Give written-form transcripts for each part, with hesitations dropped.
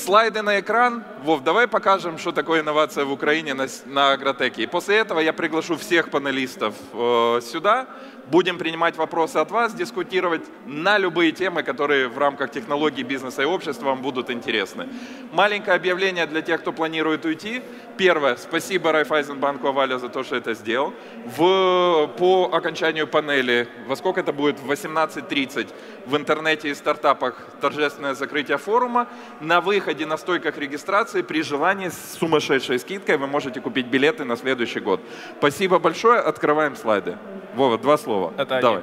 Слайды на экран. Вов, давай покажем, что такое инновация в Украине на Агротеке. И после этого я приглашу всех панелистов сюда. Будем принимать вопросы от вас, дискутировать на любые темы, которые в рамках технологий, бизнеса и общества вам будут интересны. Маленькое объявление для тех, кто планирует уйти. Первое. Спасибо Райффайзенбанку Аваля за то, что это сделал. По окончанию панели, во сколько это будет? В 18:30 в интернете и стартапах торжественное закрытие форума. На выходе на стойках регистрации при желании с сумасшедшей скидкой вы можете купить билеты на следующий год. Спасибо большое. Открываем слайды. Вова, 2 слова. Это давай.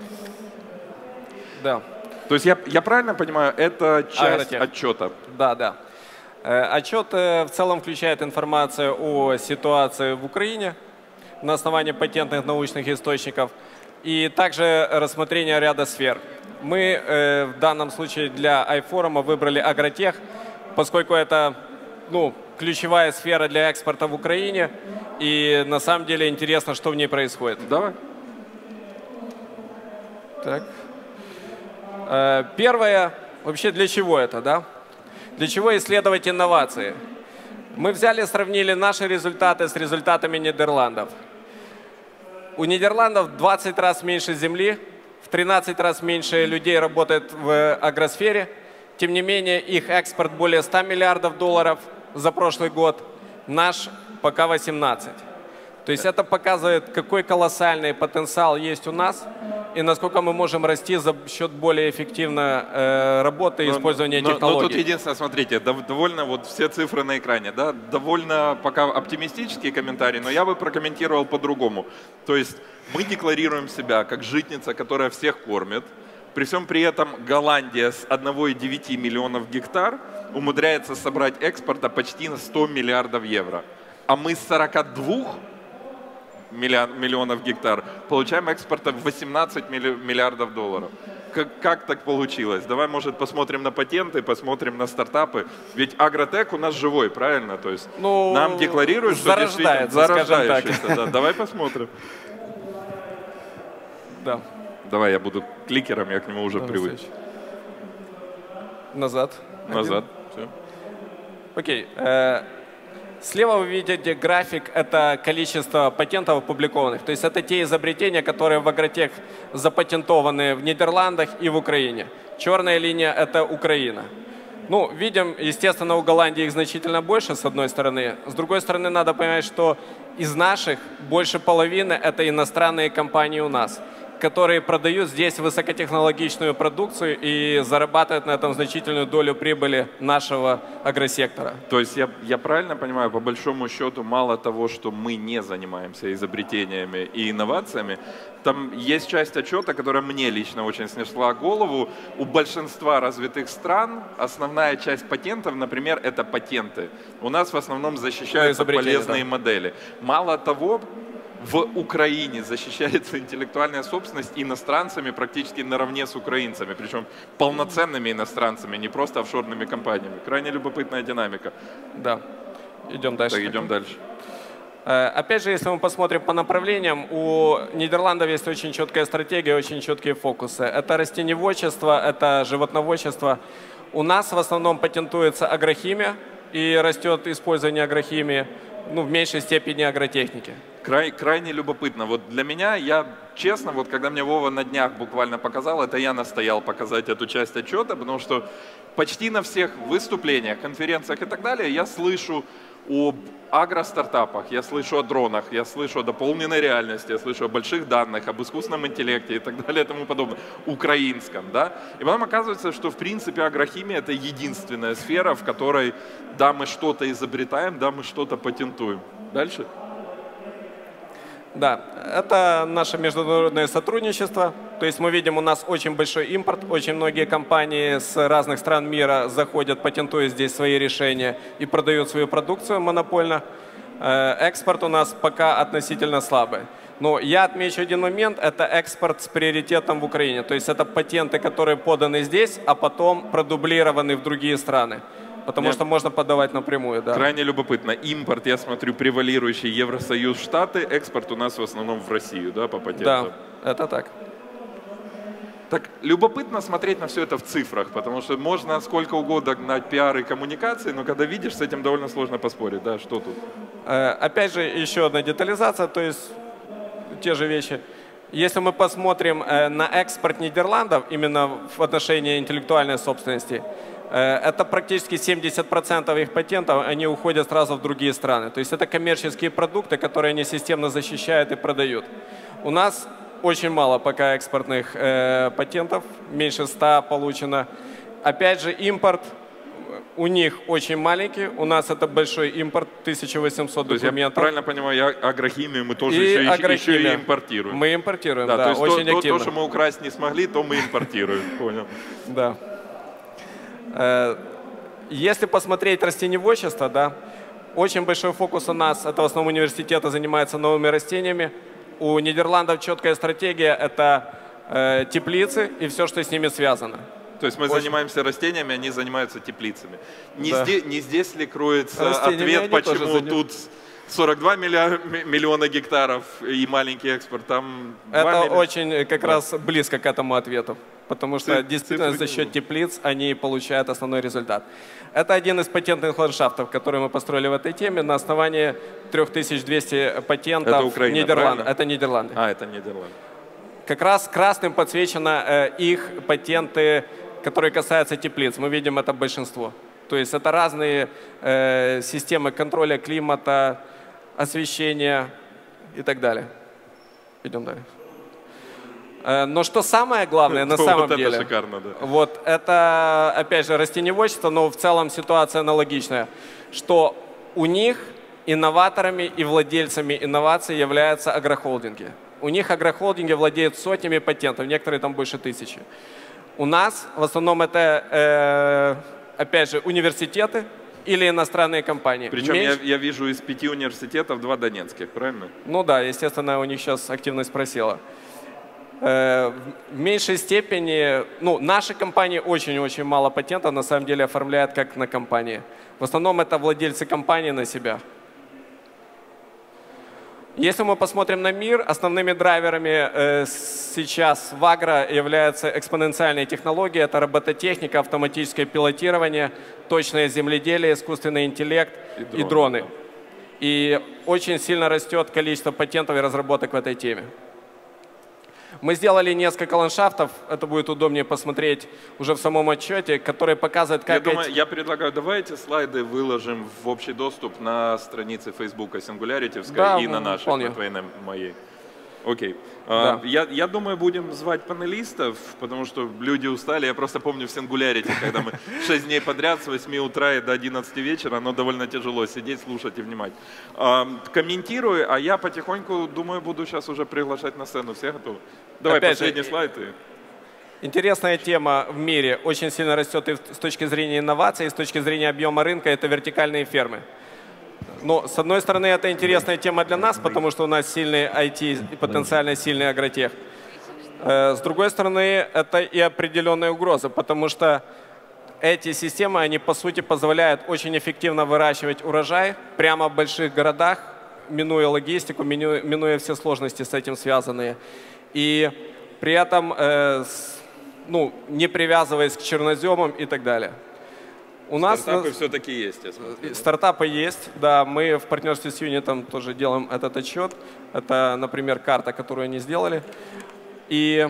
Да. То есть я правильно понимаю, это часть отчета? Да, да. Отчет в целом включает информацию о ситуации в Украине на основании патентных научных источников и также рассмотрение ряда сфер. Мы в данном случае для iForum выбрали Агротех, поскольку это ключевая сфера для экспорта в Украине, и на самом деле интересно, что в ней происходит. Давай. Так. Первое, вообще для чего это, да? Для чего исследовать инновации? Мы взяли, сравнили наши результаты с результатами Нидерландов. У Нидерландов 20 раз меньше земли, в 13 раз меньше людей работает в агросфере. Тем не менее, их экспорт более 100 миллиардов долларов за прошлый год, наш пока 18. То есть это показывает, какой колоссальный потенциал есть у нас и насколько мы можем расти за счет более эффективной работы и использования технологий. Но тут единственное, смотрите, довольно вот все цифры на экране, да, довольно пока оптимистические комментарии, но я бы прокомментировал по-другому. То есть мы декларируем себя как житница, которая всех кормит. При всем при этом Голландия с 1,9 миллионов гектар умудряется собрать экспорта почти на 100 миллиардов евро. А мы с 42 миллионов гектар получаем экспорта в 18 миллиардов долларов. Как так получилось? Давай, может, посмотрим на патенты, посмотрим на стартапы. Ведь Агротек у нас живой, правильно? То есть нам декларируют, что действительно зарождающийся. Да. Давай посмотрим. Да. Давай, я буду кликером, я к нему уже привык. Назад. Назад. Все. Окей. Слева вы видите график, это количество патентов опубликованных. То есть это те изобретения, которые в Агротех запатентованы в Нидерландах и в Украине. Черная линия – это Украина. Ну, видим, естественно, у Голландии их значительно больше, с одной стороны. С другой стороны, надо понимать, что из наших больше половины – это иностранные компании у нас, которые продают здесь высокотехнологичную продукцию и зарабатывают на этом значительную долю прибыли нашего агросектора. То есть я правильно понимаю, по большому счету, мало того, что мы не занимаемся изобретениями и инновациями, там есть часть отчета, которая мне лично очень снесла голову. У большинства развитых стран основная часть патентов, например, это патенты. У нас в основном защищаются полезные модели. Мало того, в Украине защищается интеллектуальная собственность иностранцами практически наравне с украинцами, причем полноценными иностранцами, не просто офшорными компаниями. Крайне любопытная динамика. Да. Идем дальше. Так, идем дальше. Опять же, если мы посмотрим по направлениям, у Нидерландов есть очень четкая стратегия, очень четкие фокусы. Это растениеводчество, это животноводчество. У нас в основном патентуется агрохимия и растет использование агрохимии, в меньшей степени агротехники. Крайне любопытно. Вот для меня, я честно, вот когда мне Вова на днях буквально показал, это я настоял показать эту часть отчета, потому что почти на всех выступлениях, конференциях и так далее я слышу об агростартапах, я слышу о дронах, я слышу о дополненной реальности, я слышу о больших данных, об искусственном интеллекте и так далее и тому подобное, украинском, да. И потом оказывается, что в принципе агрохимия это единственная сфера, в которой, да, мы что-то изобретаем, да, мы что-то патентуем. Дальше. Да, это наше международное сотрудничество. То есть мы видим, у нас очень большой импорт, очень многие компании с разных стран мира заходят, патентуют здесь свои решения и продают свою продукцию монопольно. Экспорт у нас пока относительно слабый. Но я отмечу один момент, это экспорт с приоритетом в Украине. То есть это патенты, которые поданы здесь, а потом продублированы в другие страны. Потому что можно подавать напрямую, да. Крайне любопытно. Импорт, я смотрю, превалирующий Евросоюз, Штаты. Экспорт у нас в основном в Россию, да, по патентам? Да, это так. Так любопытно смотреть на все это в цифрах, потому что можно сколько угодно гнать пиар и коммуникации, но когда видишь, с этим довольно сложно поспорить. Да, что тут? Опять же, еще одна детализация, то есть те же вещи. Если мы посмотрим на экспорт Нидерландов именно в отношении интеллектуальной собственности, это практически 70% их патентов, они уходят сразу в другие страны. То есть это коммерческие продукты, которые они системно защищают и продают. У нас очень мало пока экспортных патентов, меньше 100 получено. Опять же, импорт у них очень маленький, у нас это большой импорт, 1800 документов. Я правильно понимаю, агрохимию мы тоже еще и импортируем. Мы импортируем, да, то есть очень активно. То, что мы украсть не смогли, то мы импортируем, понял. Да. Если посмотреть растениеводчество, да, очень большой фокус у нас, это в основном университеты занимаются новыми растениями. У Нидерландов четкая стратегия – это теплицы и все, что с ними связано. То есть мы занимаемся растениями, они занимаются теплицами. Не здесь ли кроется ответ, почему тут 42 миллиона гектаров и маленький экспорт? Там это очень как раз близко к этому ответу. Потому что действительно за счет теплиц они получают основной результат. Это один из патентных ландшафтов, которые мы построили в этой теме на основании 3200 патентов. Это Украина, Нидерландов. Это Нидерланды. Это Нидерланды. Как раз красным подсвечено их патенты, которые касаются теплиц. Мы видим это большинство. То есть это разные системы контроля климата, освещения и так далее. Идем далее. Но что самое главное на самом деле, это шикарно, да. Вот это опять же растениеводчество, но в целом ситуация аналогичная, что у них инноваторами и владельцами инноваций являются агрохолдинги. У них агрохолдинги владеют сотнями патентов, некоторые там больше 1000. У нас в основном это опять же университеты или иностранные компании. Причем я вижу из 5 университетов 2 донецких, правильно? Ну да, естественно, у них сейчас активность просела. В меньшей степени, ну, наши компании очень-очень мало патентов на самом деле оформляют как на компании. В основном это владельцы компании на себя. Если мы посмотрим на мир, основными драйверами сейчас в агро являются экспоненциальные технологии. Это робототехника, автоматическое пилотирование, точное земледелие, искусственный интеллект и дроны. И очень сильно растет количество патентов и разработок в этой теме. Мы сделали несколько ландшафтов, это будет удобнее посмотреть уже в самом отчете, которые показывают, как... Я предлагаю, давайте слайды выложим в общий доступ на странице Фейсбука Singularity, да, и на нашей, на твоей, на моей. Окей. Да. Я думаю, будем звать панелистов, потому что люди устали. Я просто помню в Singularity, когда мы 6 дней подряд с 8 утра и до 11 вечера, но довольно тяжело сидеть, слушать и внимать. Комментирую, а я потихоньку, думаю, буду сейчас уже приглашать на сцену. Все готовы? Давай опять последний слайд. Интересная тема в мире, очень сильно растет и с точки зрения инноваций, и с точки зрения объема рынка, это вертикальные фермы. Но, с одной стороны, это интересная тема для нас, потому что у нас сильный IT и потенциально сильный агротех. С другой стороны, это и определенная угроза, потому что эти системы, они по сути позволяют очень эффективно выращивать урожай прямо в больших городах, минуя логистику, минуя все сложности с этим связанные. И при этом не привязываясь к черноземам и так далее. У нас стартапы все-таки есть, я смотрю. Стартапы есть, да. Мы в партнерстве с Юнитом тоже делаем этот отчет. Это, например, карта, которую они сделали. И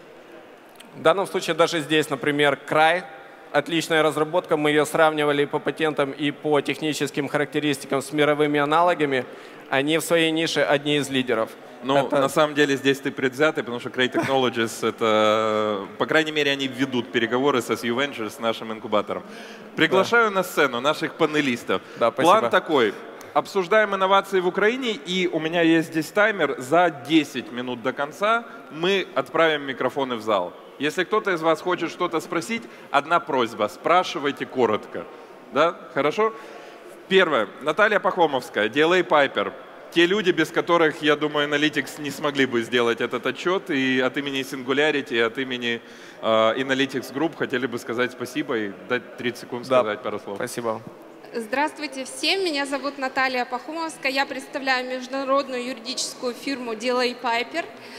в данном случае даже здесь, например, край. Отличная разработка. Мы ее сравнивали по патентам и по техническим характеристикам с мировыми аналогами. Они в своей нише одни из лидеров. Ну, на самом деле здесь ты предвзятый, потому что Cray Technologies, это, по крайней мере, они ведут переговоры со SU Ventures, с нашим инкубатором. Приглашаю на сцену наших панелистов. Да, спасибо. План такой. Обсуждаем инновации в Украине, и у меня есть здесь таймер. За 10 минут до конца мы отправим микрофоны в зал. Если кто-то из вас хочет что-то спросить, одна просьба. Спрашивайте коротко. Да? Хорошо? Первое. Наталья Пахомовская, DLA Piper. Те люди, без которых, я думаю, Analytics не смогли бы сделать этот отчет. И от имени Singularity, и от имени Analytics Group хотели бы сказать спасибо и дать 30 секунд сказать пару слов. Спасибо. Здравствуйте всем, меня зовут Наталья Пахомовская, я представляю международную юридическую фирму DLA Piper.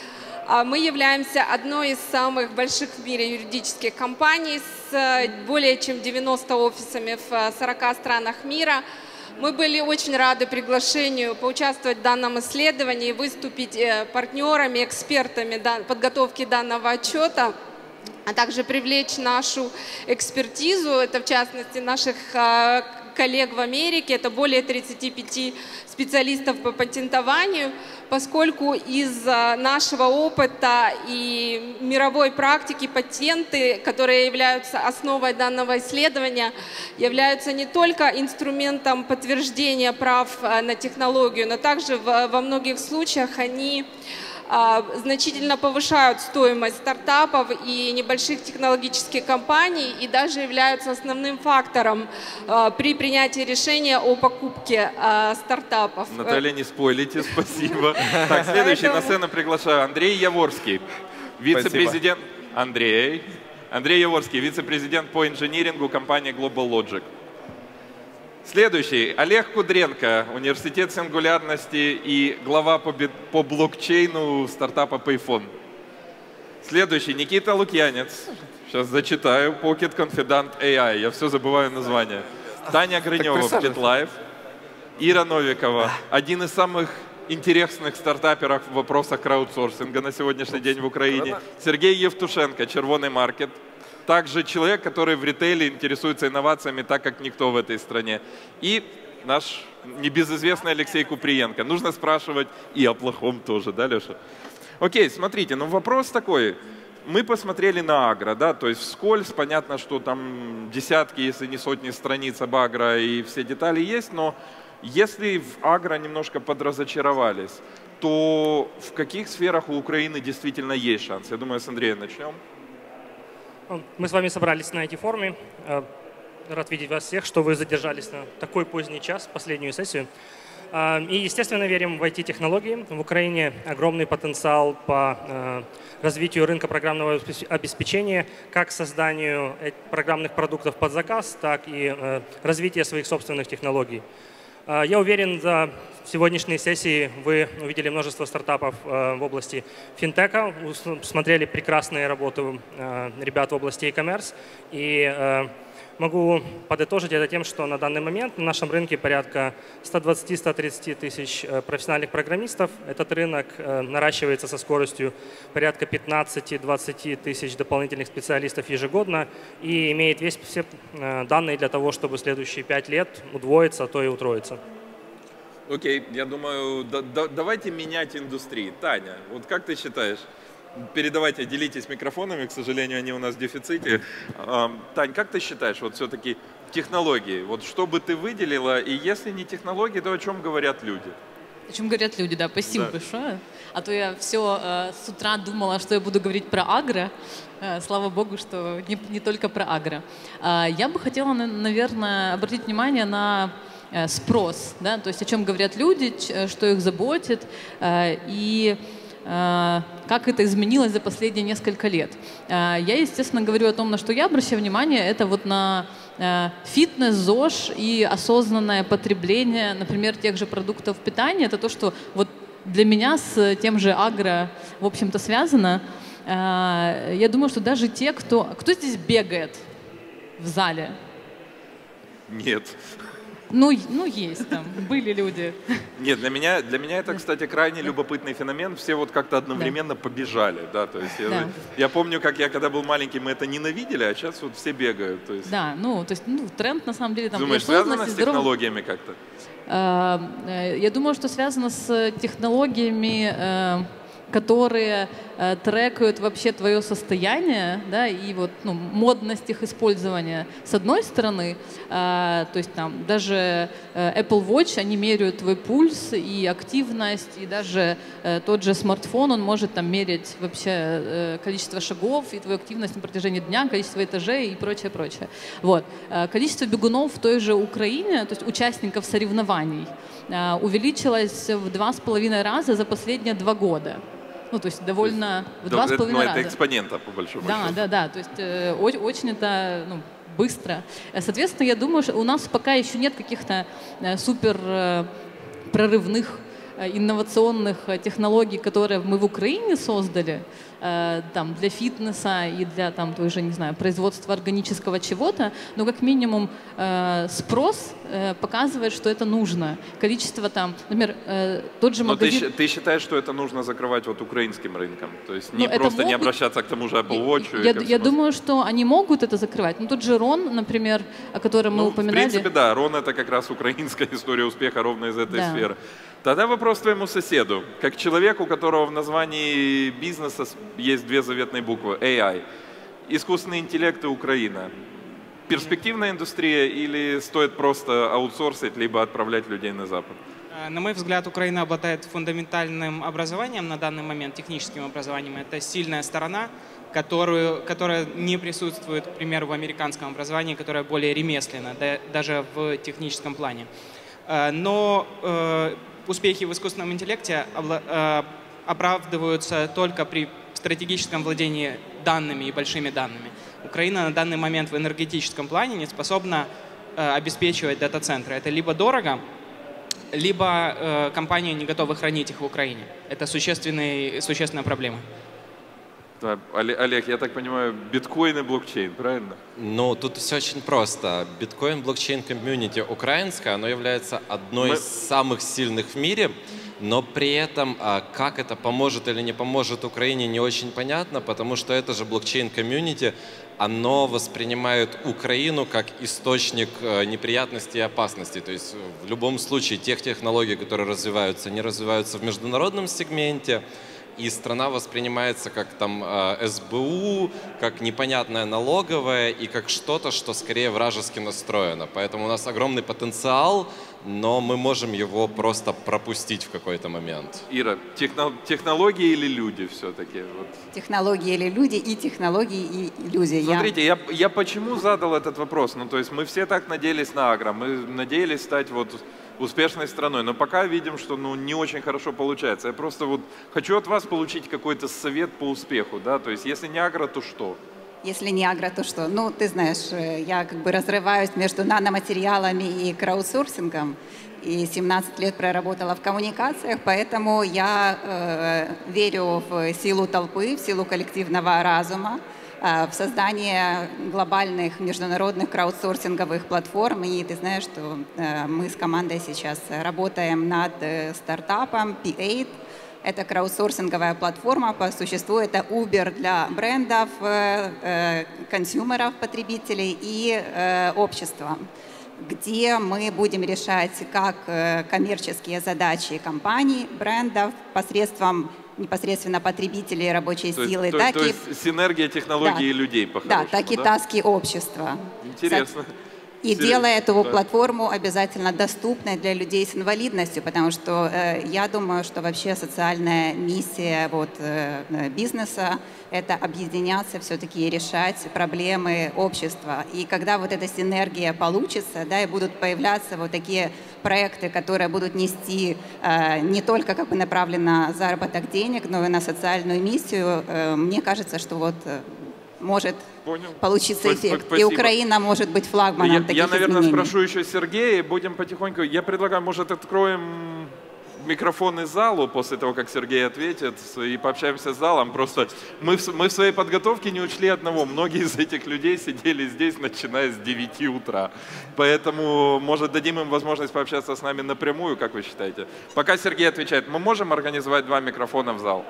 Мы являемся одной из самых больших в мире юридических компаний с более чем 90 офисами в 40 странах мира. Мы были очень рады приглашению поучаствовать в данном исследовании, выступить партнерами, экспертами подготовки данного отчета, а также привлечь нашу экспертизу, это в частности наших коллег в Америке, это более 35 специалистов по патентованию, поскольку из нашего опыта и мировой практики патенты, которые являются основой данного исследования, являются не только инструментом подтверждения прав на технологию, но также во многих случаях они значительно повышают стоимость стартапов и небольших технологических компаний и даже являются основным фактором при принятии решения о покупке стартапов. Наталья, не спойлите, спасибо. Так, следующий на сцену приглашаю Андрей Яворский, вице-президент. Андрей Яворский, вице-президент по инжинирингу компании Global Logic. Следующий. Олег Кудренко, университет сингулярности и глава по блокчейну стартапа Payphone. Следующий. Никита Лукьянец. Сейчас зачитаю. Pocket Confidant AI. Я все забываю название. Таня Гринева, BitLife. Ира Новикова. Один из самых интересных стартаперов в вопросах краудсорсинга на сегодняшний день в Украине. Сергей Евтушенко, Червоный маркет. Также человек, который в ритейле интересуется инновациями так, как никто в этой стране. И наш небезызвестный Алексей Куприенко. Нужно спрашивать и о плохом тоже, да, Леша? Окей, смотрите, ну вопрос такой. Мы посмотрели на агро, да, то есть вскользь, понятно, что там десятки, если не сотни страниц об агро и все детали есть, но если в агро немножко подразочаровались, то в каких сферах у Украины действительно есть шанс? Я думаю, с Андрея начнем. Мы с вами собрались на IT-форуме. Рад видеть вас всех, что вы задержались на такой поздний час, последнюю сессию. И, естественно, верим в IT-технологии. В Украине огромный потенциал по развитию рынка программного обеспечения, как созданию программных продуктов под заказ, так и развитие своих собственных технологий. Я уверен, за сегодняшней сессии вы увидели множество стартапов в области финтека, смотрели прекрасные работы ребят в области e-commerce. И могу подытожить это тем, что на данный момент на нашем рынке порядка 120-130 тысяч профессиональных программистов. Этот рынок наращивается со скоростью порядка 15-20 тысяч дополнительных специалистов ежегодно и имеет все данные для того, чтобы в следующие 5 лет удвоиться, а то и утроиться. Окей, я думаю, давайте менять индустрии. Таня, вот как ты считаешь? Передавайте, делитесь микрофонами, к сожалению, они у нас в дефиците. Тань, как ты считаешь, вот все-таки технологии, вот что бы ты выделила, и если не технологии, то о чем говорят люди? О чем говорят люди, да, спасибо большое. А то я все с утра думала, что я буду говорить про агро. Слава богу, что не только про агро. Я бы хотела, наверное, обратить внимание на спрос, да, то есть о чем говорят люди, что их заботит, и как это изменилось за последние несколько лет. Я, естественно, говорю о том, на что я обращаю внимание, это вот на фитнес, ЗОЖ и осознанное потребление, например, тех же продуктов питания. Это то, что вот для меня с тем же агро, в общем-то, связано. Я думаю, что даже те, кто здесь бегает в зале? Нет. Ну, есть там, были люди. Нет, для меня это, кстати, крайне любопытный феномен. Все вот как-то одновременно побежали, да, то есть я помню, как я когда был маленький, мы это ненавидели, а сейчас вот все бегают. То есть. Да, то есть тренд на самом деле там. Думаешь, связано с технологиями как-то? Я думаю, что связано с технологиями, которые трекают вообще твое состояние, да, и вот, модность их использования с одной стороны, то есть там даже Apple Watch, они меряют твой пульс и активность, и даже тот же смартфон, он может там мерять вообще количество шагов и твою активность на протяжении дня, количество этажей и прочее, прочее. Вот. Количество бегунов в той же Украине, то есть участников соревнований, увеличилось в 2,5 раза за последние 2 года. То есть довольно в 2,5 раза. Это экспонента, по большому счету. Да. То есть очень это быстро. Соответственно, я думаю, что у нас пока еще нет каких-то супер прорывных инновационных технологий, которые мы в Украине создали, там, для фитнеса и для там, той же, не знаю, производства органического чего-то, но как минимум спрос показывает, что это нужно. Количество там, например, тот же магазин... Но ты считаешь, что это нужно закрывать вот украинским рынком? То есть не просто не обращаться к тому же Apple Watch? Я думаю, что они могут это закрывать. Ну, тот же Рон, например, о котором мы упоминали. В принципе, да, Рон — это как раз украинская история успеха ровно из этой сферы. Тогда вопрос твоему соседу. Как человек, у которого в названии бизнеса есть две заветные буквы — AI. Искусственный интеллект и Украина. Перспективная индустрия или стоит просто аутсорсить, либо отправлять людей на Запад? На мой взгляд, Украина обладает фундаментальным образованием на данный момент, техническим образованием. Это сильная сторона, которая не присутствует, к примеру, в американском образовании, которое более ремесленно, даже в техническом плане. Но успехи в искусственном интеллекте оправдываются только при стратегическом владении данными и большими данными. Украина на данный момент в энергетическом плане не способна обеспечивать дата-центры. Это либо дорого, либо компании не готовы хранить их в Украине. Это существенная проблема. Да, Олег, я так понимаю, биткоин и блокчейн, правильно? Ну, тут все очень просто. Биткоин, блокчейн, комьюнити украинское, оно является одной из самых сильных в мире, но при этом как это поможет или не поможет Украине, не очень понятно, потому что это же блокчейн-комьюнити, оно воспринимает Украину как источник неприятностей и опасностей. То есть в любом случае тех технологий, которые развиваются, не развиваются в международном сегменте, и страна воспринимается как там СБУ, как непонятная налоговая и как что-то, что скорее вражески настроено. Поэтому у нас огромный потенциал, но мы можем его просто пропустить в какой-то момент. Ира, технологии или люди все-таки? Вот. Технологии или люди, и технологии, и люди. Смотрите, я почему задал этот вопрос? Ну, то есть мы все так надеялись на Агро, мы надеялись стать вот успешной страной, но пока видим, что не очень хорошо получается. Я просто вот хочу от вас получить какой-то совет по успеху, да, то есть если не Агро, то что? Если не Агро, то что? Ну, ты знаешь, я как бы разрываюсь между наноматериалами и краудсорсингом, и 17 лет проработала в коммуникациях, поэтому я верю в силу толпы, в силу коллективного разума, в создание глобальных международных краудсорсинговых платформ. И ты знаешь, что мы с командой сейчас работаем над стартапом P8. Это краудсорсинговая платформа, по существу это Uber для брендов, консюмеров, потребителей и общества, где мы будем решать как коммерческие задачи компаний, брендов посредством непосредственно потребителей рабочей силы. То есть синергия технологий и людей, по-хорошему, да, так и таски общества. Интересно. И делая эту платформу обязательно доступной для людей с инвалидностью, потому что я думаю, что вообще социальная миссия бизнеса — это объединяться все-таки и решать проблемы общества. И когда вот эта синергия получится, да, и будут появляться вот такие проекты, которые будут нести не только как бы направленно на заработок денег, но и на социальную миссию, мне кажется, что вот может получиться эффект. Спасибо. И Украина может быть флагманом таких изменений. Я, наверное, спрошу еще Сергея, будем потихоньку... Я предлагаю, может, откроем микрофон из залу после того, как Сергей ответит, и пообщаемся с залом. Просто мы в своей подготовке не учли одного. Многие из этих людей сидели здесь, начиная с 9 утра. Поэтому, может, дадим им возможность пообщаться с нами напрямую, как вы считаете? Пока Сергей отвечает, мы можем организовать 2 микрофона в зал?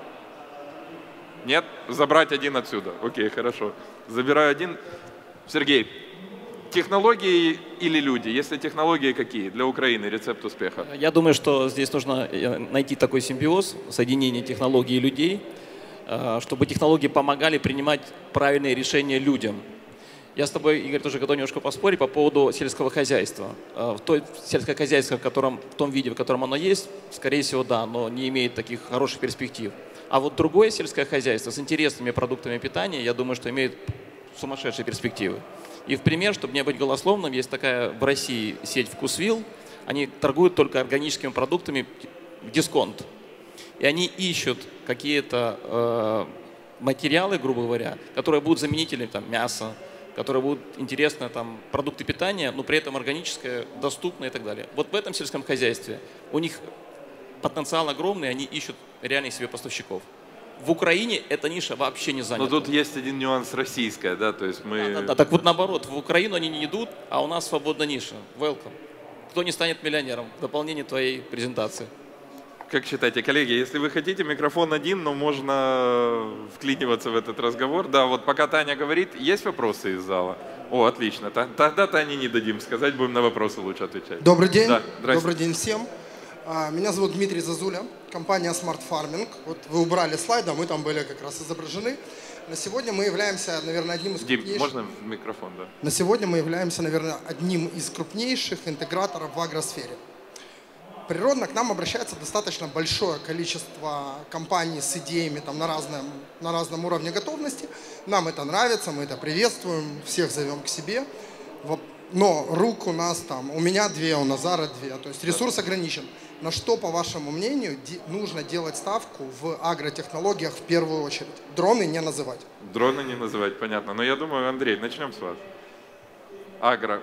Нет? Забрать один отсюда. Окей, хорошо. Забираю один. Сергей, технологии или люди? Если технологии, какие? Для Украины рецепт успеха. Я думаю, что здесь нужно найти такой симбиоз, соединение технологий и людей, чтобы технологии помогали принимать правильные решения людям. Я с тобой, Игорь, тоже готов немножко поспорить по поводу сельского хозяйства. В той сельское хозяйство, в том виде, в котором оно есть, скорее всего, да, но не имеет таких хороших перспектив. А вот другое сельское хозяйство с интересными продуктами питания, я думаю, что имеет сумасшедшие перспективы. И в пример, чтобы не быть голословным, есть такая в России сеть «Вкусвилл». Они торгуют только органическими продуктами в дисконт. И они ищут какие-то материалы, грубо говоря, которые будут заменителями мяса, которые будут интересны, продукты питания, но при этом органическое, доступное и так далее. Вот в этом сельском хозяйстве у них потенциал огромный, они ищут реальных себе поставщиков. В Украине эта ниша вообще не занята. Но тут есть один нюанс российская, да, то есть мы... Да, так вот наоборот, в Украину они не идут, а у нас свободная ниша. Welcome. Кто не станет миллионером? Дополнение твоей презентации. Как считаете, коллеги, если вы хотите, микрофон один, но можно вклиниваться в этот разговор. Да, вот пока Таня говорит, есть вопросы из зала? О, отлично. Тогда Тане не дадим сказать, будем на вопросы лучше отвечать. Добрый день. Да, добрый день всем. Меня зовут Дмитрий Зазуля, компания Smart Farming. Вот вы убрали слайды, а мы там были как раз изображены. На сегодня мы являемся, наверное, одним из крупнейших... Дим, можно в микрофон, да? На сегодня мы являемся, наверное, одним из крупнейших интеграторов в агросфере. Природно к нам обращается достаточно большое количество компаний с идеями там, на разном уровне готовности. Нам это нравится, мы это приветствуем, всех зовем к себе. Но рук у нас там, у меня 2, у Назара 2, то есть ресурс ограничен. На что, по вашему мнению, нужно делать ставку в агротехнологиях в первую очередь? Дроны не называть. Дроны не называть, понятно. Но я думаю, Андрей, начнем с вас. Агро.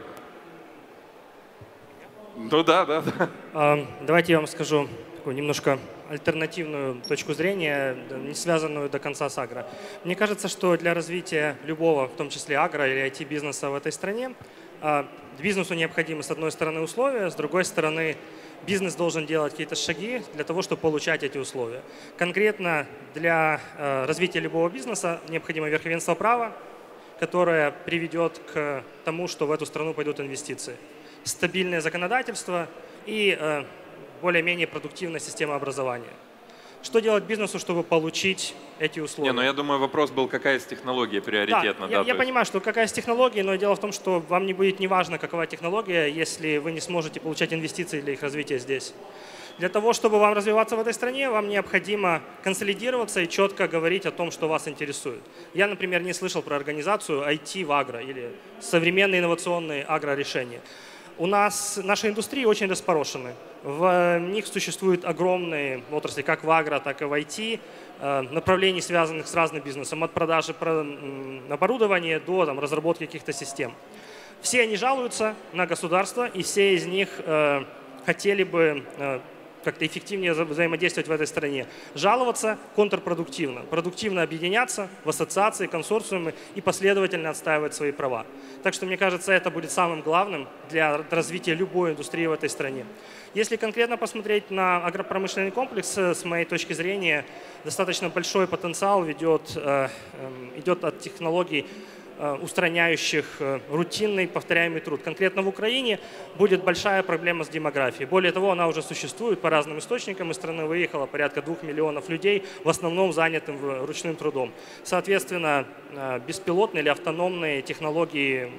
Ну да. Давайте я вам скажу такую немножко альтернативную точку зрения, не связанную до конца с агро. Мне кажется, что для развития любого, в том числе агро или IT-бизнеса в этой стране, бизнесу необходимы, с одной стороны, условия, с другой стороны, бизнес должен делать какие-то шаги для того, чтобы получать эти условия. Конкретно для развития любого бизнеса необходимо верховенство права, которое приведет к тому, что в эту страну пойдут инвестиции. Стабильное законодательство и более-менее продуктивная система образования. Что делать бизнесу, чтобы получить эти условия? Я думаю, вопрос был, какая из технологий приоритетна. Да, я понимаю, что какая из технологий, но дело в том, что вам не будет неважно, какова технология, если вы не сможете получать инвестиции для их развития здесь. Для того, чтобы вам развиваться в этой стране, вам необходимо консолидироваться и четко говорить о том, что вас интересует. Я, например, не слышал про организацию IT в агро или современные инновационные агрорешения. У нас наши индустрии очень распорошены. В них существуют огромные отрасли, как в агро, так и в IT, направлений, связанных с разным бизнесом, от продажи оборудования до разработки каких-то систем. Все они жалуются на государство, и все из них хотели бы как-то эффективнее взаимодействовать в этой стране. Жаловаться контрпродуктивно. Продуктивно объединяться в ассоциации, консорциумы и последовательно отстаивать свои права. Так что, мне кажется, это будет самым главным для развития любой индустрии в этой стране. Если конкретно посмотреть на агропромышленный комплекс, с моей точки зрения, достаточно большой потенциал идет от технологий, устраняющих рутинный повторяемый труд. Конкретно в Украине будет большая проблема с демографией. Более того, она уже существует по разным источникам. Из страны выехало порядка 2 миллионов людей, в основном занятым ручным трудом. Соответственно, беспилотные или автономные технологии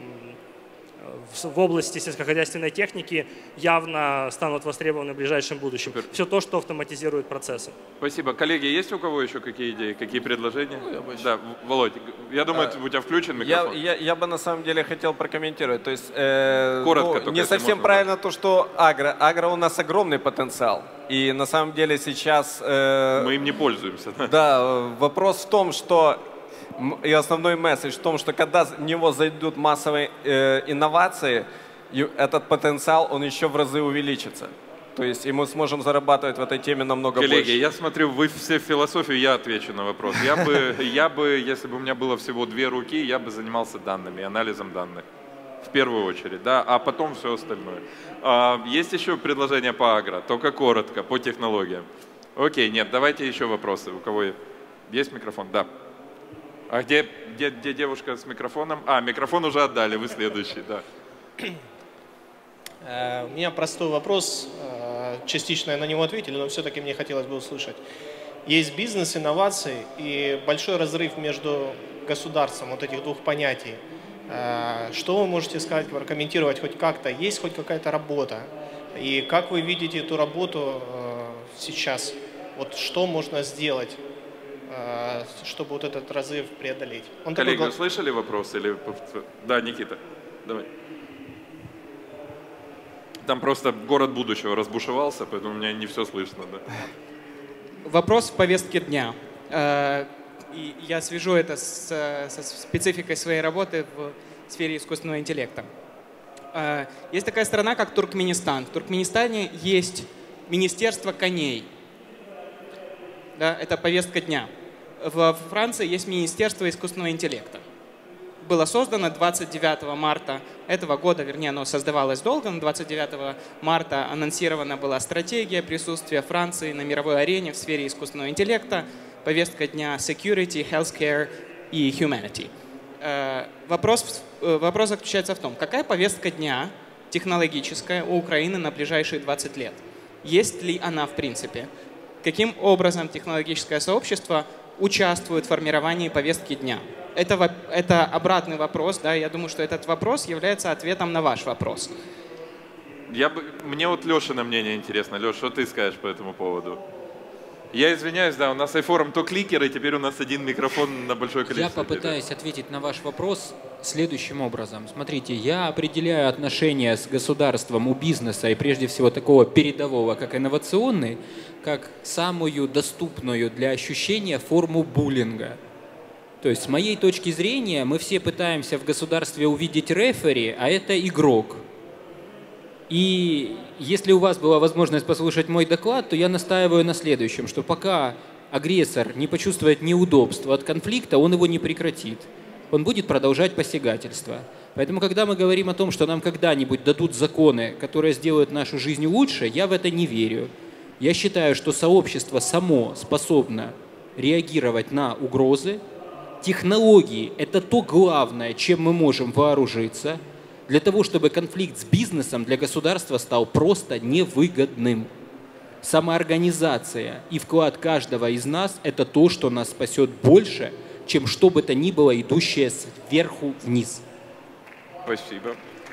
в области сельскохозяйственной техники явно станут востребованы в ближайшем будущем. Все то, что автоматизирует процессы. Спасибо. Коллеги, есть у кого еще какие идеи, какие предложения? Да, Володь, я думаю, у тебя включен микрофон. Я бы на самом деле хотел прокомментировать. То есть, коротко, не совсем правильно то, что агро у нас огромный потенциал. И на самом деле сейчас... Мы им не пользуемся. Да, вопрос в том, что... И основной месседж в том, что когда в него зайдут массовые инновации, этот потенциал, он еще в разы увеличится. То есть и мы сможем зарабатывать в этой теме намного больше. Коллеги, я смотрю, вы все в философию, я отвечу на вопрос. Я бы, если бы у меня было всего 2 руки, я бы занимался данными, анализом данных. В первую очередь, да, а потом все остальное. Есть еще предложения по агро, только коротко, по технологиям. Окей, нет, давайте еще вопросы. У кого есть микрофон? Да. А где девушка с микрофоном? Микрофон уже отдали, вы следующий, да. У меня простой вопрос, частично на него ответили, но все-таки мне хотелось бы услышать. Есть бизнес, инновации и большой разрыв между государством вот этих 2 понятий. Что вы можете сказать, прокомментировать хоть как-то? Есть хоть какая-то работа? И как вы видите эту работу сейчас? Вот что можно сделать, чтобы вот этот разрыв преодолеть? Коллеги, услышали вопрос? Да, Никита, давай. Там просто город будущего разбушевался, поэтому у меня не все слышно. Да. Вопрос в повестке дня. И я свяжу это со спецификой своей работы в сфере искусственного интеллекта. Есть такая страна, как Туркменистан. В Туркменистане есть Министерство коней. Да, это повестка дня. В Франции есть Министерство искусственного интеллекта. Было создано 29 марта этого года, вернее, оно создавалось долго, но 29 марта анонсирована была стратегия присутствия Франции на мировой арене в сфере искусственного интеллекта, повестка дня Security, Healthcare и Humanity. Вопрос заключается в том, какая повестка дня технологическая у Украины на ближайшие 20 лет? Есть ли она в принципе? Каким образом технологическое сообщество участвует в формировании повестки дня? Это обратный вопрос, да, я думаю, что этот вопрос является ответом на ваш вопрос. Мне вот Лешина мнение интересно. Леш, что ты скажешь по этому поводу? Я извиняюсь, да, у нас iForum то кликер, и теперь у нас один микрофон на большое количество. Я попытаюсь ответить на ваш вопрос следующим образом. Смотрите, я определяю отношения с государством у бизнеса, и прежде всего такого передового, как инновационный, как самую доступную для ощущения форму буллинга. То есть, с моей точки зрения, мы все пытаемся в государстве увидеть рефери, а это игрок. И если у вас была возможность послушать мой доклад, то я настаиваю на следующем, что пока агрессор не почувствует неудобства от конфликта, он его не прекратит. Он будет продолжать посягательство. Поэтому, когда мы говорим о том, что нам когда-нибудь дадут законы, которые сделают нашу жизнь лучше, я в это не верю. Я считаю, что сообщество само способно реагировать на угрозы. Технологии – это то главное, чем мы можем вооружиться, для того, чтобы конфликт с бизнесом для государства стал просто невыгодным. Самоорганизация и вклад каждого из нас – это то, что нас спасет больше, чем что бы то ни было, идущее сверху вниз. Спасибо.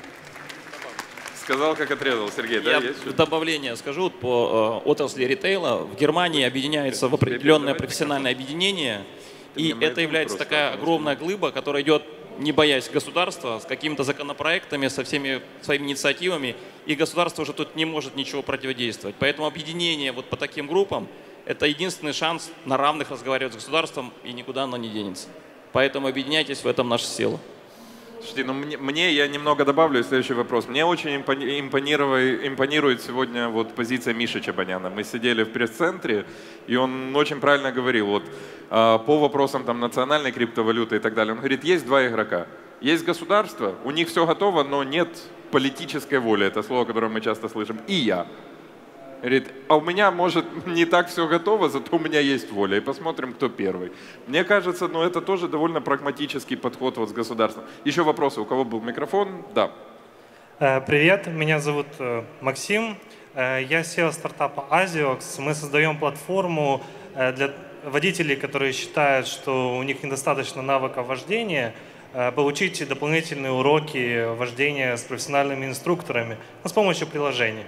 Сказал, как отрезал. Сергей, да? Я в добавление скажу по отрасли ритейла. В Германии объединяется в определенное профессиональное объединение, и это является такая огромная глыба, которая идет, не боясь государства, с какими-то законопроектами, со всеми своими инициативами, и государство уже тут не может ничего противодействовать. Поэтому объединение вот по таким группам – это единственный шанс на равных разговаривать с государством, и никуда оно не денется. Поэтому объединяйтесь, в этом наша сила. Слушайте, ну я немного добавлю следующий вопрос. Мне очень импонирует сегодня вот позиция Миши Чабаняна. Мы сидели в пресс-центре, и он очень правильно говорил вот, по вопросам там, национальной криптовалюты и так далее. Он говорит, есть два игрока. Есть государство, у них все готово, но нет политической воли. Это слово, которое мы часто слышим. И я. Говорит, а у меня, может, не так все готово, зато у меня есть воля. И посмотрим, кто первый. Мне кажется, ну, это тоже довольно прагматический подход вот с государством. Еще вопросы? У кого был микрофон? Да. Привет, меня зовут Максим. Я SEO стартапа Aziox. Мы создаем платформу для водителей, которые считают, что у них недостаточно навыков вождения, получить дополнительные уроки вождения с профессиональными инструкторами с помощью приложения.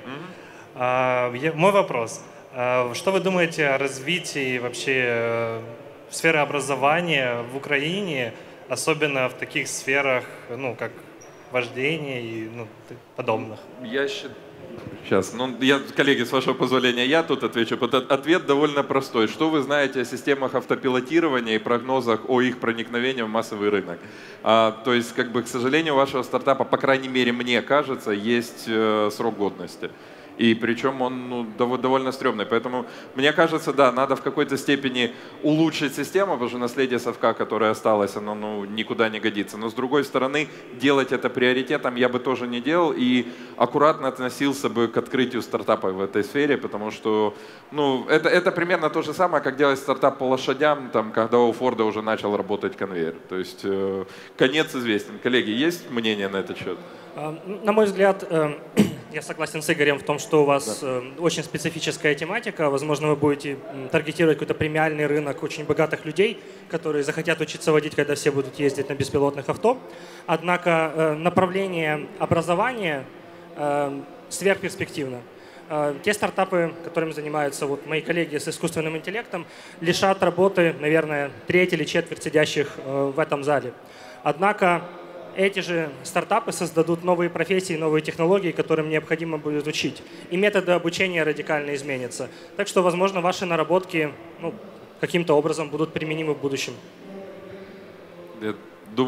Мой вопрос. Что вы думаете о развитии вообще сферы образования в Украине, особенно в таких сферах, ну, как вождение и подобных? Сейчас, коллеги, с вашего позволения, я тут отвечу. Ответ довольно простой. Что вы знаете о системах автопилотирования и прогнозах о их проникновении в массовый рынок? То есть, как бы, к сожалению, у вашего стартапа, по крайней мере, мне кажется, есть срок годности. И причем он довольно стрёмный. Поэтому, мне кажется, да, надо в какой-то степени улучшить систему, потому что наследие совка, которое осталось, оно никуда не годится. Но с другой стороны, делать это приоритетом я бы тоже не делал и аккуратно относился бы к открытию стартапа в этой сфере, потому что это примерно то же самое, как делать стартап по лошадям, там, когда у Форда уже начал работать конвейер. То есть конец известен. Коллеги, есть мнение на этот счет? На мой взгляд, я согласен с Игорем в том, что у вас очень специфическая тематика. Возможно, вы будете таргетировать какой-то премиальный рынок очень богатых людей, которые захотят учиться водить, когда все будут ездить на беспилотных авто. Однако направление образования сверхперспективно. Те стартапы, которыми занимаются вот мои коллеги с искусственным интеллектом, лишат работы, наверное, треть или четверть сидящих в этом зале. Однако эти же стартапы создадут новые профессии, новые технологии, которым необходимо будет учить. И методы обучения радикально изменятся. Так что, возможно, ваши наработки каким-то образом будут применимы в будущем.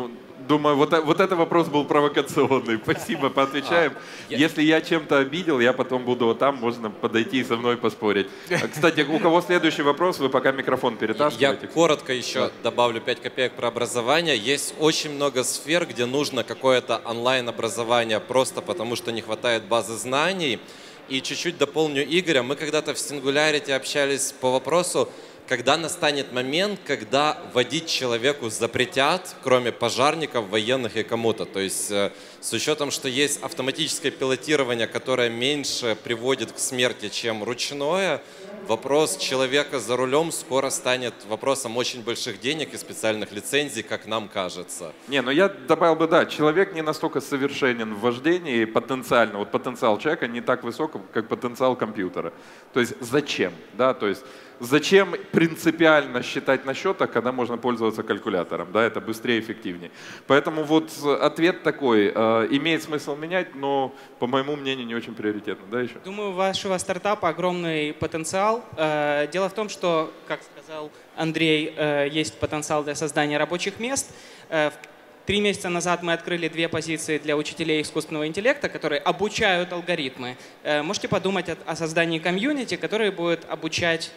Думаю, вот это вопрос был провокационный. Спасибо, поотвечаем. Если я чем-то обидел, я потом буду вот там, можно подойти и со мной поспорить. Кстати, у кого следующий вопрос, вы пока микрофон перетаскиваете. Я коротко еще добавлю 5 копеек про образование. Есть очень много сфер, где нужно какое-то онлайн-образование просто потому, что не хватает базы знаний. И чуть-чуть дополню Игоря. Мы когда-то в Singularity общались по вопросу, когда настанет момент, когда водить человеку запретят, кроме пожарников, военных и кому-то. То есть с учетом, что есть автоматическое пилотирование, которое меньше приводит к смерти, чем ручное, вопрос человека за рулем скоро станет вопросом очень больших денег и специальных лицензий, как нам кажется. Не, ну я добавил бы, да, человек не настолько совершенен в вождении потенциально. Вот потенциал человека не так высок, как потенциал компьютера. То есть зачем? Да, то есть зачем принципиально считать на счетах, когда можно пользоваться калькулятором? Да, это быстрее и эффективнее. Поэтому вот ответ такой. Имеет смысл менять, но, по моему мнению, не очень приоритетно. Да, еще? Думаю, у вашего стартапа огромный потенциал. Дело в том, что, как сказал Андрей, есть потенциал для создания рабочих мест. 3 месяца назад мы открыли 2 позиции для учителей искусственного интеллекта, которые обучают алгоритмы. Можете подумать о создании комьюнити, которое будет обучать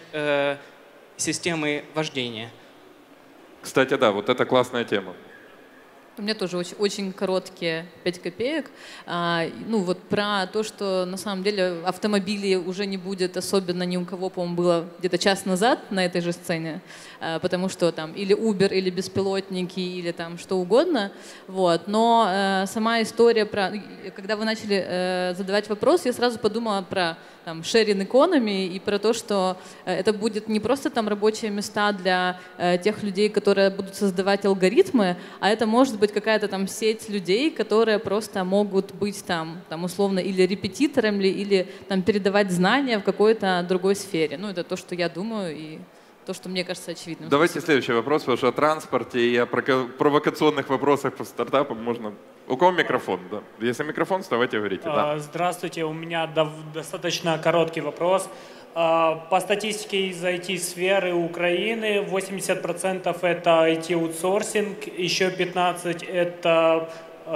системы вождения. Кстати, да, вот это классная тема. У меня тоже очень короткие 5 копеек. Ну вот про то, что на самом деле автомобилей уже не будет особенно ни у кого, по-моему, было где-то час назад на этой же сцене, потому что там или Uber, или беспилотники, или там что угодно. Вот. Но сама история про... Когда вы начали задавать вопрос, я сразу подумала про там sharing economy и про то, что это будет не просто там рабочие места для тех людей, которые будут создавать алгоритмы, а это может быть какая-то там сеть людей, которые просто могут быть там условно или репетиторами, или там передавать знания в какой-то другой сфере. Ну, это то, что я думаю, и то, что мне кажется очевидным. Давайте следующий вопрос, потому что о транспорте и о провокационных вопросах по стартапам можно... У кого микрофон? Да. Если микрофон, вставайте и говорите. Да. Здравствуйте, у меня достаточно короткий вопрос. По статистике из IT-сферы Украины 80% это IT-аутсорсинг, еще 15% это...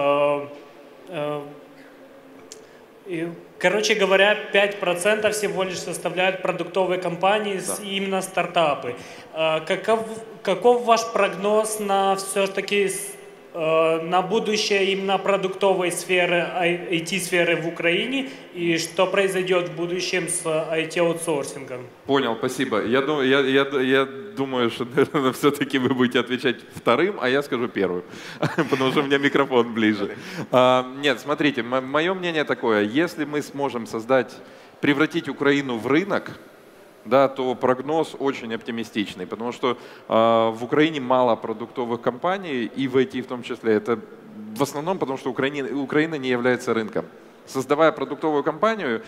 Короче говоря, 5% всего лишь составляют продуктовые компании, да. Именно стартапы. Каков ваш прогноз на все-таки на будущее именно продуктовой сферы, IT-сферы в Украине, и что произойдет в будущем с IT-аутсорсингом? Понял, спасибо. Я думаю, что, наверное, все-таки вы будете отвечать вторым, а я скажу первым, потому что у меня микрофон ближе. Нет, смотрите, мое мнение такое, если мы сможем превратить Украину в рынок, да, то прогноз очень оптимистичный, потому что в Украине мало продуктовых компаний, и в IT в том числе. Это в основном потому, что Украина не является рынком. Создавая продуктовую компанию,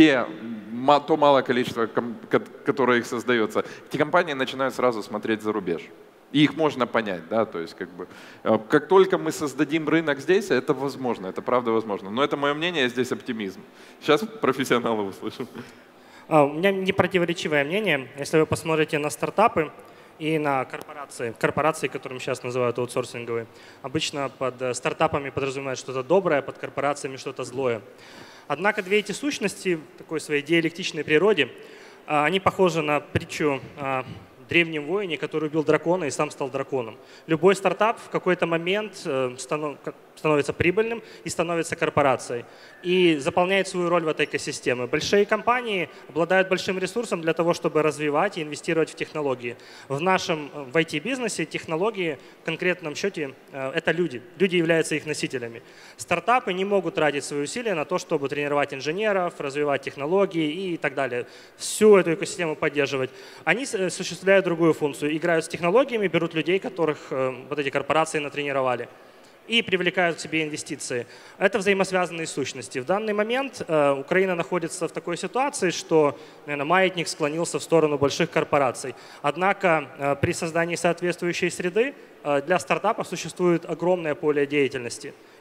то малое количество, которое их создается, эти компании начинают сразу смотреть за рубеж. И их можно понять, да, то есть как только мы создадим рынок здесь, это возможно, это правда возможно. Но это мое мнение, здесь оптимизм. Сейчас профессионалы услышим. У меня непротиворечивое мнение. Если вы посмотрите на стартапы и на корпорации, которым сейчас называют аутсорсинговые, обычно под стартапами подразумевают что-то доброе, под корпорациями что-то злое. Однако 2 эти сущности в такой своей диалектичной природе, они похожи на притчу о древнем воине, который убил дракона и сам стал драконом. Любой стартап в какой-то момент становится прибыльным и становится корпорацией. И заполняет свою роль в этой экосистеме. Большие компании обладают большим ресурсом для того, чтобы развивать и инвестировать в технологии. В нашем IT-бизнесе технологии в конкретном счете это люди. Люди являются их носителями. Стартапы не могут тратить свои усилия на то, чтобы тренировать инженеров, развивать технологии и так далее. Всю эту экосистему поддерживать. Они осуществляют другую функцию. Играют с технологиями, берут людей, которых вот эти корпорации натренировали, и привлекают к себе инвестиции. Это взаимосвязанные сущности. В данный момент Украина находится в такой ситуации, что, наверное, маятник склонился в сторону больших корпораций. Однако при создании соответствующей среды для стартапов существует огромное поле деятельности.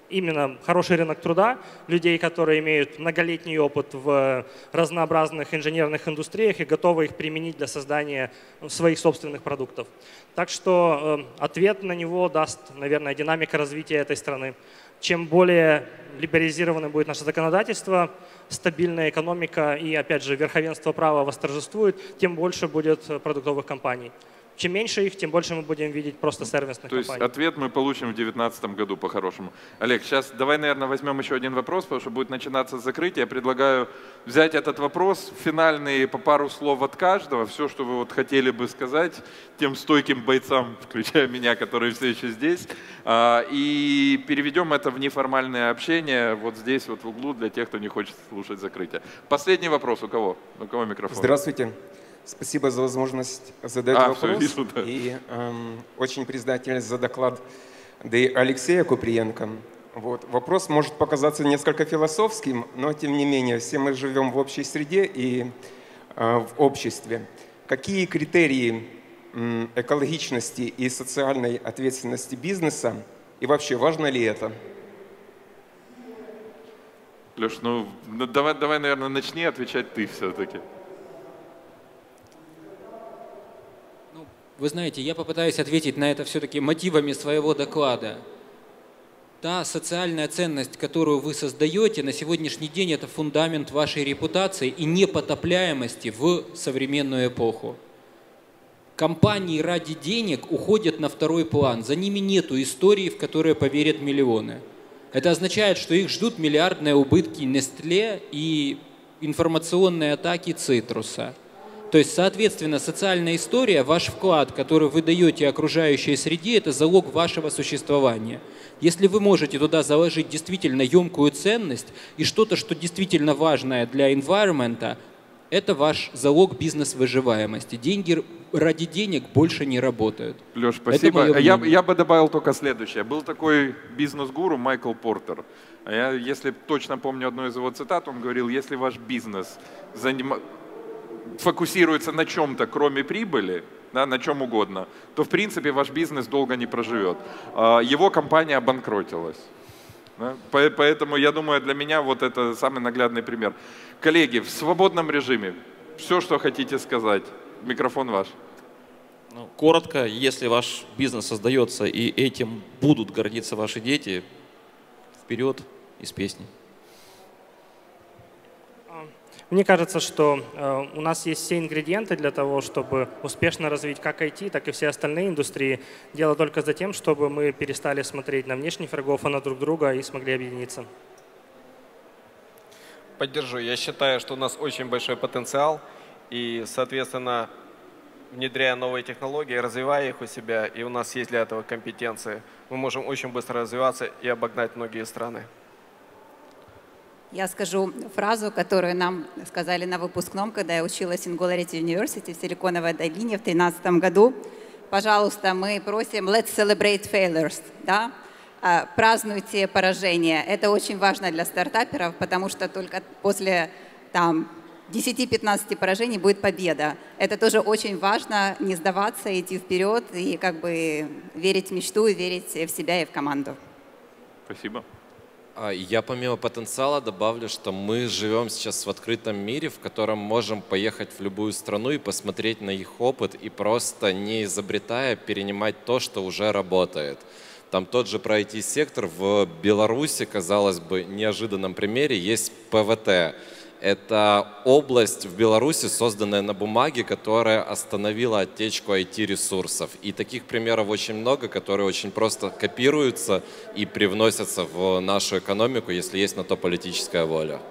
именно хороший рынок труда, людей, которые имеют многолетний опыт в разнообразных инженерных индустриях и готовы их применить для создания своих собственных продуктов. Так что ответ на него даст, наверное, динамика развития этой страны. Чем более либерализировано будет наше законодательство, стабильная экономика и, опять же, верховенство права восторжествует, тем больше будет продуктовых компаний. Чем меньше их, тем больше мы будем видеть просто сервисных компаний. То есть ответ мы получим в 2019 году по-хорошему. Олег, сейчас давай, наверное, возьмем еще один вопрос, потому что будет начинаться закрытие. Я предлагаю взять этот вопрос, финальный, по пару слов от каждого, все, что вы вот хотели бы сказать тем стойким бойцам, включая меня, которые все еще здесь, и переведем это в неформальное общение вот здесь, вот в углу, для тех, кто не хочет слушать закрытие. Последний вопрос у кого? У кого микрофон? Здравствуйте. Спасибо за возможность задать вопрос. Вижу, да. И очень признателен за доклад Алексея Куприенко. Вот. Вопрос может показаться несколько философским, но тем не менее, все мы живем в общей среде и в обществе. Какие критерии экологичности и социальной ответственности бизнеса и вообще важно ли это? Леш, ну давай, наверное, начни отвечать ты все-таки. Вы знаете, я попытаюсь ответить на это все-таки мотивами своего доклада. Та социальная ценность, которую вы создаете, на сегодняшний день это фундамент вашей репутации и непотопляемости в современную эпоху. Компании ради денег уходят на второй план. За ними нету истории, в которые поверят миллионы. Это означает, что их ждут миллиардные убытки Nestlé и информационные атаки Цитруса. То есть, соответственно, социальная история, ваш вклад, который вы даете окружающей среде, это залог вашего существования. Если вы можете туда заложить действительно емкую ценность и что-то, что действительно важное для environment, это ваш залог бизнес-выживаемости. Деньги ради денег больше не работают. Леш, спасибо. Я бы добавил только следующее. Был такой бизнес-гуру Майкл Портер. Я, если точно помню одну из его цитат, он говорил, если ваш бизнес фокусируется на чем-то, кроме прибыли, да, на чем угодно, то, в принципе, ваш бизнес долго не проживет. Его компания обанкротилась. Да? Поэтому, я думаю, для меня вот это самый наглядный пример. Коллеги, в свободном режиме, все, что хотите сказать, микрофон ваш. Ну, коротко, если ваш бизнес создается и этим будут гордиться ваши дети, вперед из песни. Мне кажется, что у нас есть все ингредиенты для того, чтобы успешно развить как IT, так и все остальные индустрии. Дело только за тем, чтобы мы перестали смотреть на внешних врагов, а на друг друга и смогли объединиться. Поддержу. Я считаю, что у нас очень большой потенциал и, соответственно, внедряя новые технологии, развивая их у себя, и у нас есть для этого компетенции, мы можем очень быстро развиваться и обогнать многие страны. Я скажу фразу, которую нам сказали на выпускном, когда я училась в Singularity University в Силиконовой долине в 2013 году. Пожалуйста, мы просим let's celebrate failures, да? Празднуйте поражения. Это очень важно для стартаперов, потому что только после 10-15 поражений будет победа. Это тоже очень важно, не сдаваться, идти вперед и как бы верить в мечту, и верить в себя и в команду. Спасибо. Я помимо потенциала добавлю, что мы живем сейчас в открытом мире, в котором можем поехать в любую страну и посмотреть на их опыт и просто не изобретая перенимать то, что уже работает. Там тот же про IT-сектор в Беларуси, казалось бы, неожиданном примере есть ПВТ. Это область в Беларуси, созданная на бумаге, которая остановила оттечку IT-ресурсов. И таких примеров очень много, которые очень просто копируются и привносятся в нашу экономику, если есть на то политическая воля.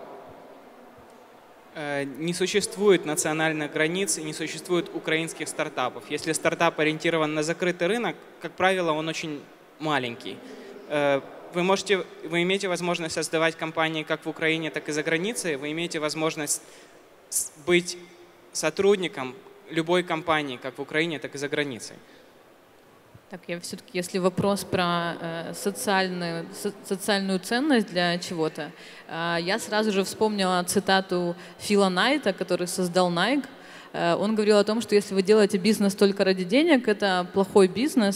Не существует национальных границ и не существует украинских стартапов. Если стартап ориентирован на закрытый рынок, как правило, он очень маленький. Вы имеете возможность создавать компании как в Украине, так и за границей. Вы имеете возможность быть сотрудником любой компании, как в Украине, так и за границей. Так, я все-таки, если вопрос про социальную ценность для чего-то, я сразу же вспомнила цитату Фила Найта, который создал Nike. Он говорил о том, что если вы делаете бизнес только ради денег, это плохой бизнес,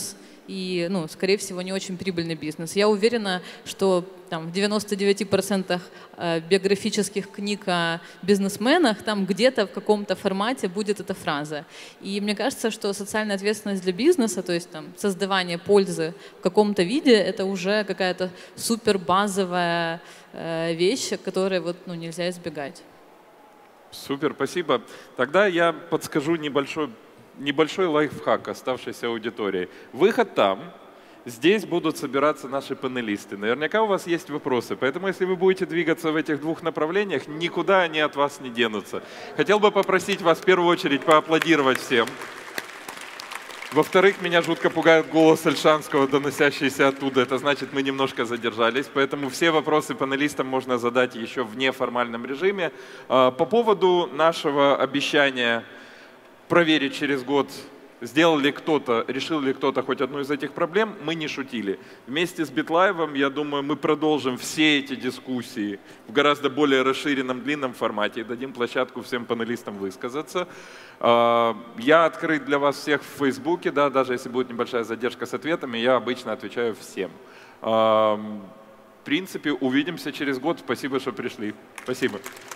и, ну, скорее всего, не очень прибыльный бизнес. Я уверена, что там, в 99% биографических книг о бизнесменах там где-то в каком-то формате будет эта фраза. И мне кажется, что социальная ответственность для бизнеса, то есть там, создавание пользы в каком-то виде, это уже какая-то супер базовая вещь, от которой вот, ну, нельзя избегать. Супер, спасибо. Тогда я подскажу небольшой лайфхак оставшейся аудитории. Выход там. Здесь будут собираться наши панелисты. Наверняка у вас есть вопросы, поэтому если вы будете двигаться в этих двух направлениях, никуда они от вас не денутся. Хотел бы попросить вас в первую очередь поаплодировать всем. Во-вторых, меня жутко пугает голос Ольшанского, доносящийся оттуда. Это значит, мы немножко задержались, поэтому все вопросы панелистам можно задать еще в неформальном режиме. По поводу нашего обещания проверить через год, решил ли кто-то хоть одну из этих проблем, мы не шутили. Вместе с BitLive, я думаю, мы продолжим все эти дискуссии в гораздо более расширенном, длинном формате и дадим площадку всем панелистам высказаться. Я открыт для вас всех в Фейсбуке, да, даже если будет небольшая задержка с ответами, я обычно отвечаю всем. В принципе, увидимся через год. Спасибо, что пришли. Спасибо.